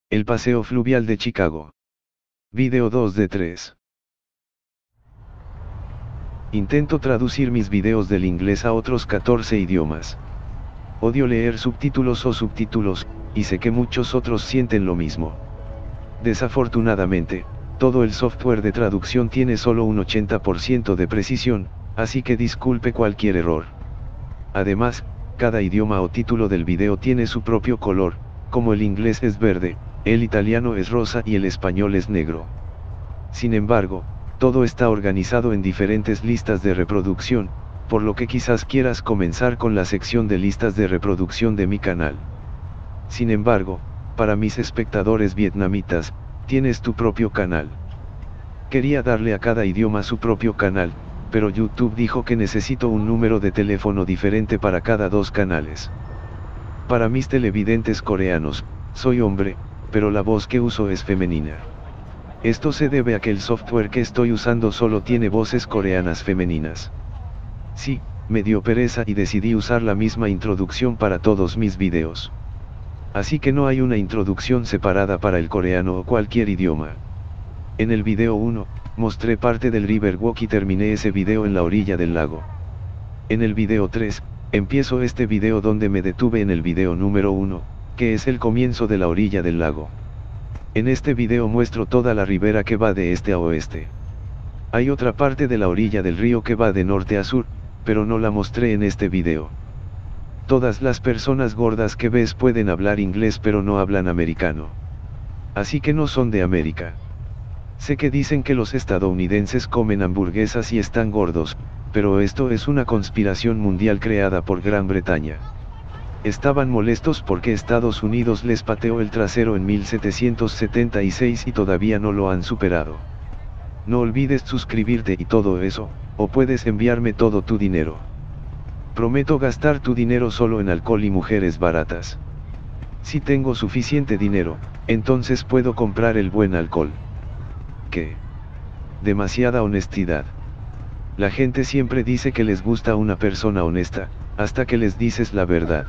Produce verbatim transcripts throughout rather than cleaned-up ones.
El paseo fluvial de Chicago. Video dos de tres. Intento traducir mis videos del inglés a otros catorce idiomas. Odio leer subtítulos o subtítulos, y sé que muchos otros sienten lo mismo. Desafortunadamente, todo el software de traducción tiene solo un ochenta por ciento de precisión, así que disculpe cualquier error. Además, cada idioma o título del video tiene su propio color, como el inglés es verde, el italiano es rosa y el español es negro. Sin embargo, todo está organizado en diferentes listas de reproducción, por lo que quizás quieras comenzar con la sección de listas de reproducción de mi canal. Sin embargo, para mis espectadores vietnamitas, tienes tu propio canal. Quería darle a cada idioma su propio canal, pero YouTube dijo que necesito un número de teléfono diferente para cada dos canales. Para mis televidentes coreanos, soy hombre, pero la voz que uso es femenina. Esto se debe a que el software que estoy usando solo tiene voces coreanas femeninas. Sí, me dio pereza y decidí usar la misma introducción para todos mis videos. Así que no hay una introducción separada para el coreano o cualquier idioma. En el video uno, mostré parte del Riverwalk y terminé ese video en la orilla del lago. En el video tres, empiezo este video donde me detuve en el video número uno, que es el comienzo de la orilla del lago. En este video muestro toda la ribera que va de este a oeste. Hay otra parte de la orilla del río que va de norte a sur, pero no la mostré en este video. Todas las personas gordas que ves pueden hablar inglés pero no hablan americano. Así que no son de América. Sé que dicen que los estadounidenses comen hamburguesas y están gordos, pero esto es una conspiración mundial creada por Gran Bretaña. Estaban molestos porque Estados Unidos les pateó el trasero en mil setecientos setenta y seis y todavía no lo han superado. No olvides suscribirte y todo eso, o puedes enviarme todo tu dinero. Prometo gastar tu dinero solo en alcohol y mujeres baratas. Si tengo suficiente dinero, entonces puedo comprar el buen alcohol. ¿Qué? Demasiada honestidad. La gente siempre dice que les gusta una persona honesta, hasta que les dices la verdad.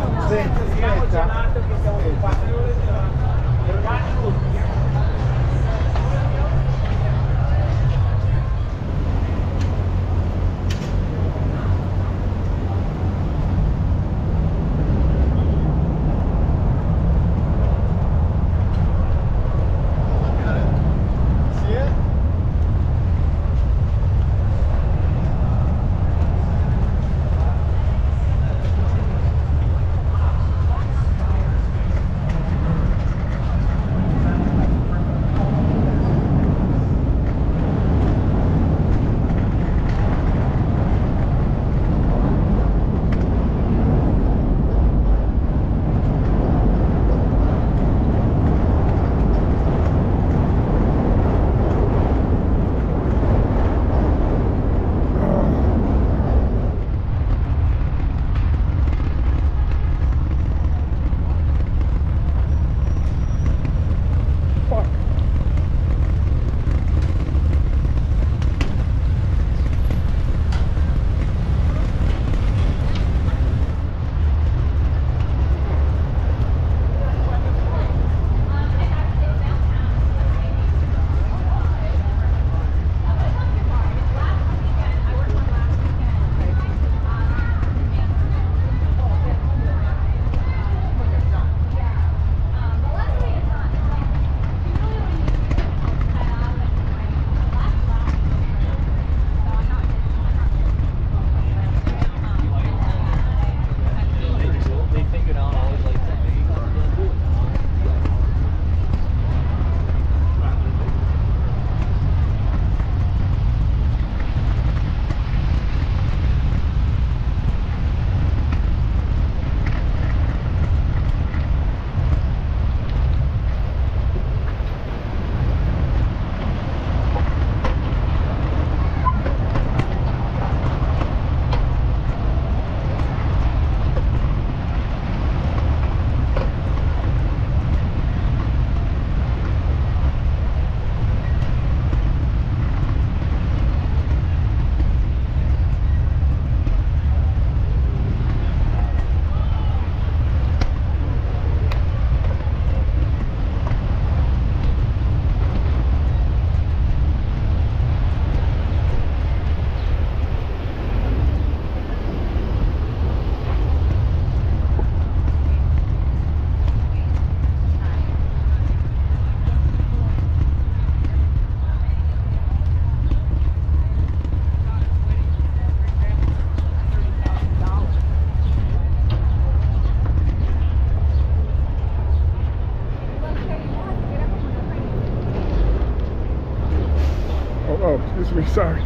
Oh, excuse me, sorry.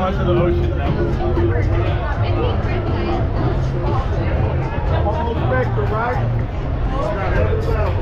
across to the ocean level. Almost spectrum, right? Got every level.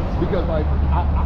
Because like I, I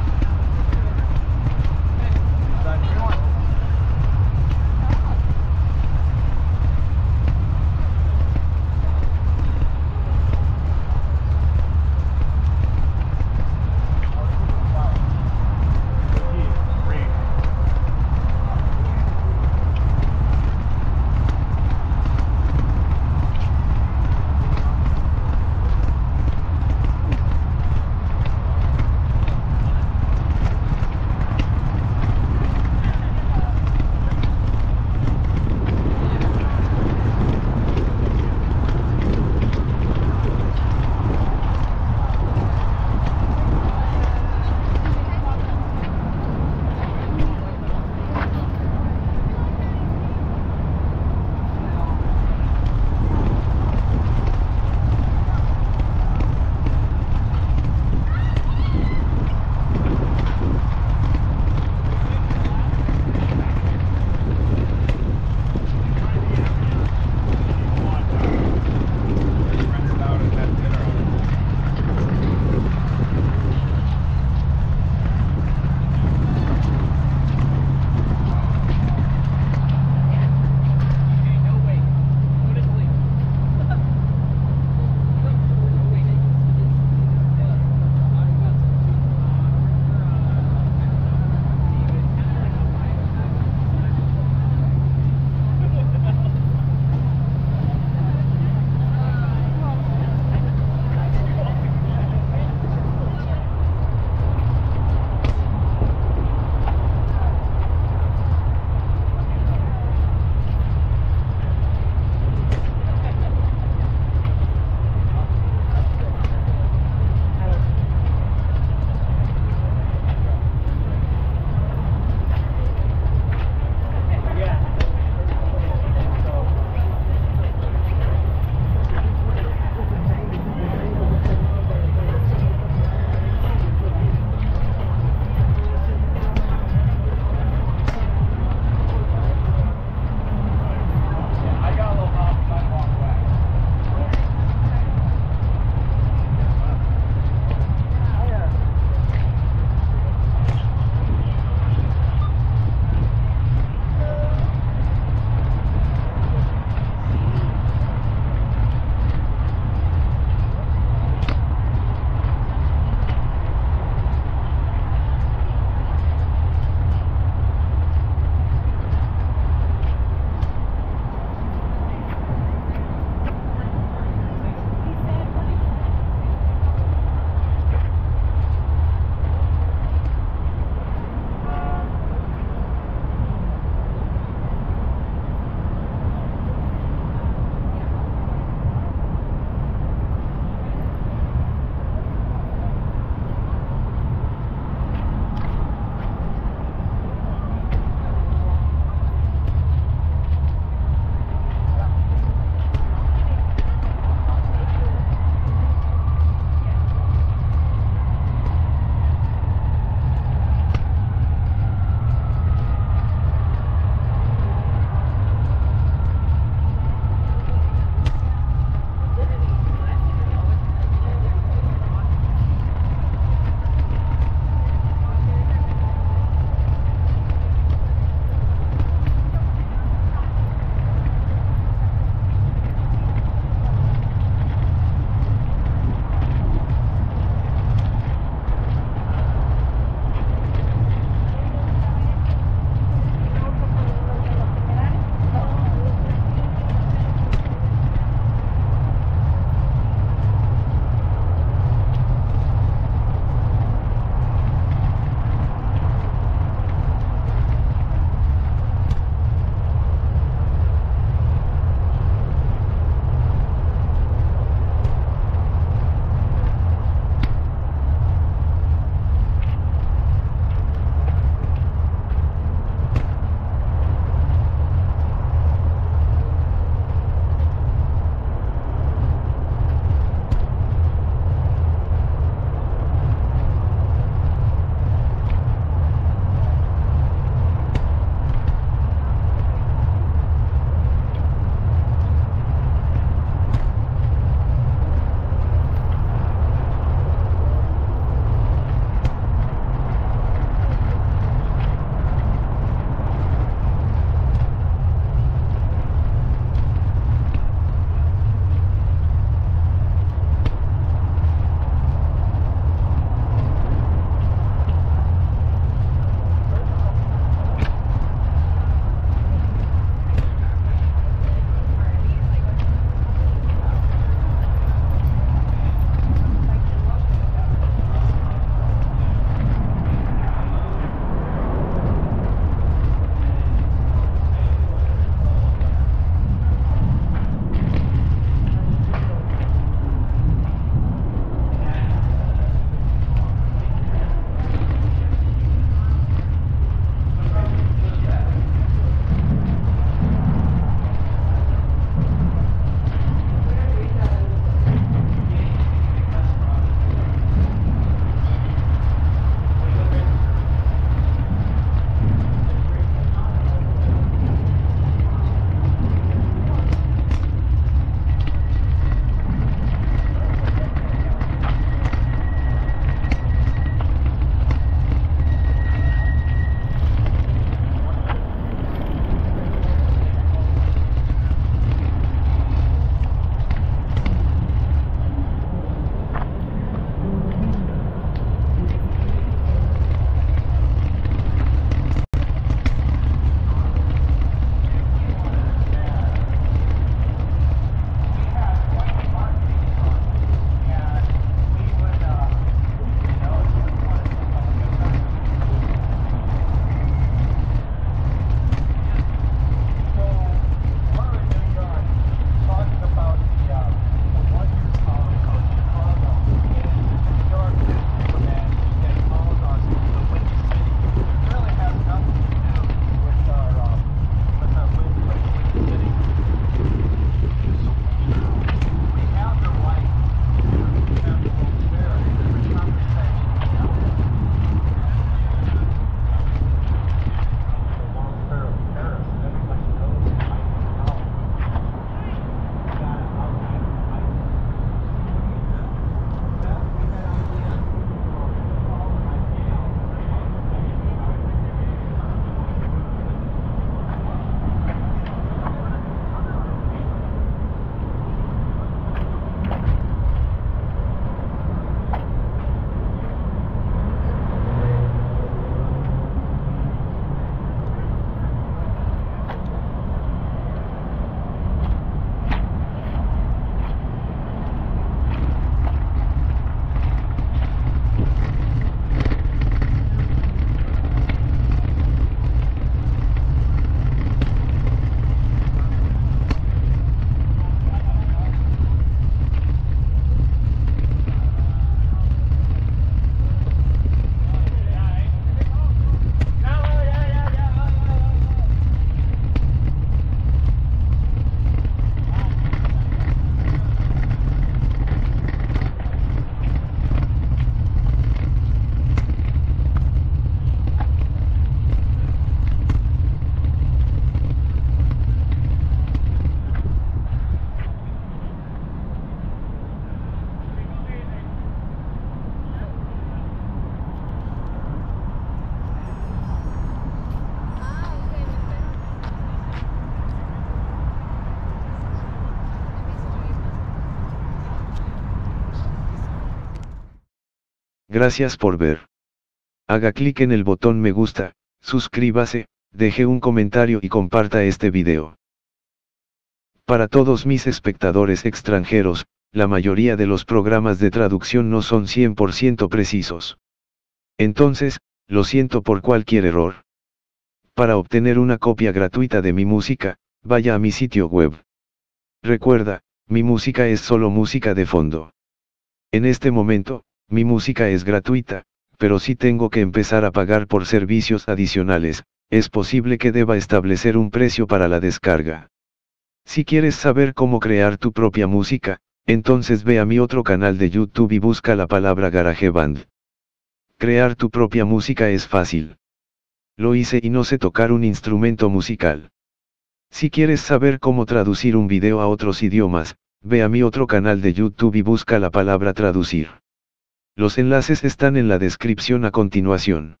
Gracias por ver. Haga clic en el botón me gusta, suscríbase, deje un comentario y comparta este video. Para todos mis espectadores extranjeros, la mayoría de los programas de traducción no son cien por ciento precisos. Entonces, lo siento por cualquier error. Para obtener una copia gratuita de mi música, vaya a mi sitio web. Recuerda, mi música es solo música de fondo. En este momento, mi música es gratuita, pero si tengo que empezar a pagar por servicios adicionales, es posible que deba establecer un precio para la descarga. Si quieres saber cómo crear tu propia música, entonces ve a mi otro canal de YouTube y busca la palabra GarageBand. Crear tu propia música es fácil. Lo hice y no sé tocar un instrumento musical. Si quieres saber cómo traducir un video a otros idiomas, ve a mi otro canal de YouTube y busca la palabra traducir. Los enlaces están en la descripción a continuación.